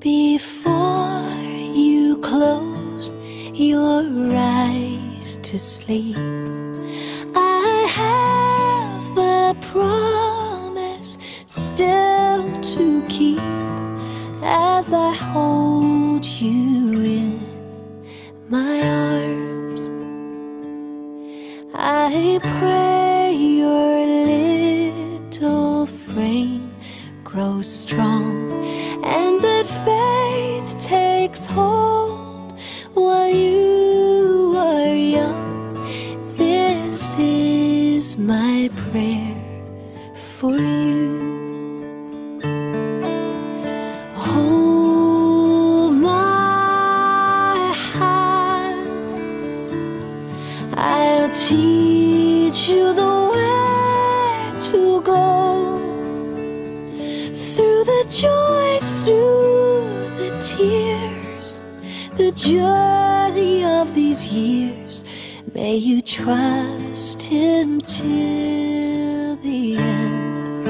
Before you closed your eyes to sleep, I have a promise still to keep as I hold you in my arms. I pray your little frame grows strong and that faith takes hold while you are young. This is my prayer for you. Hold my hand, I'll teach you the way to go, through the joys, through the tears, the journey of these years. May you trust Him till the end.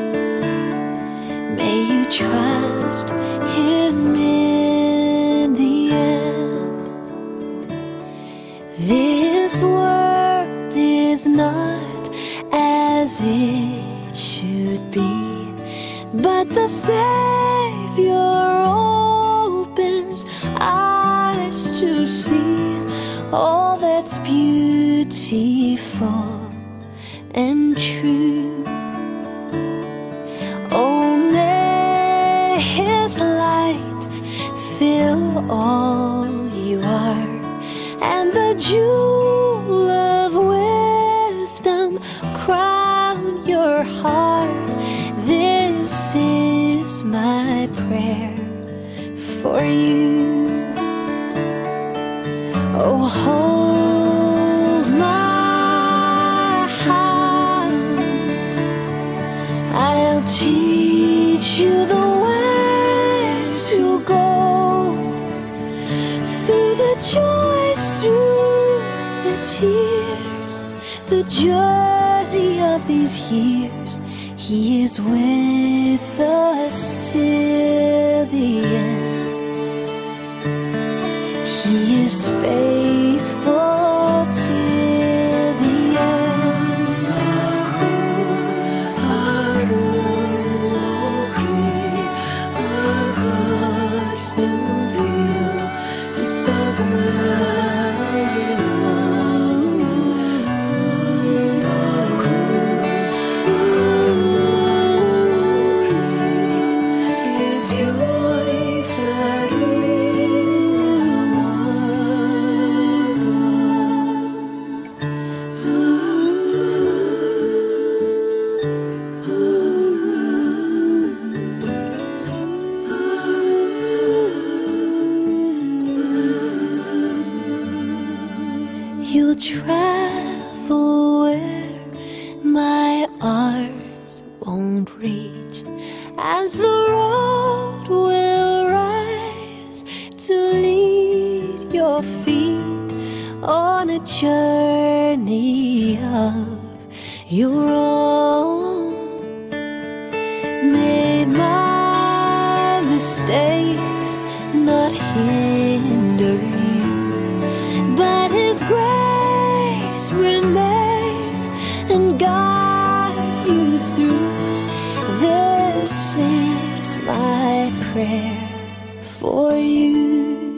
May you trust Him in the end. This world is not as it should be, but the Savior opens eyes to see all that's beautiful and true. Oh, may His light fill all you are, and the jewel of wisdom crown your heart. This is my prayer for you. Oh, hold my hand, I'll teach you the way to go, through the joys, through the tears, the journey of these years. He is with us till the end. He is faithful till the end. You'll travel where my arms won't reach, as the road will rise to lead your feet on a journey of your own. May my mistakes not hinder you, but His grace remain and guide you through. This is my prayer for you.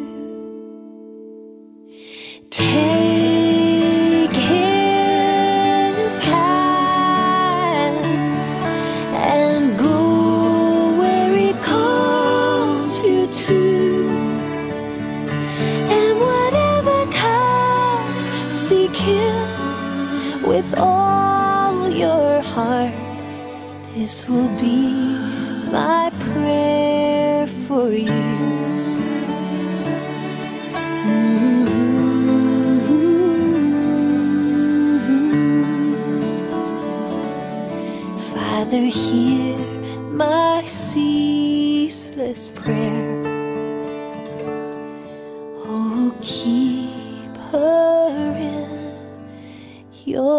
Take His hand and go where He calls you to, and whatever comes, seek Him with all your heart. This will be my prayer for you. Father, hear my ceaseless prayer. Oh, keep her in your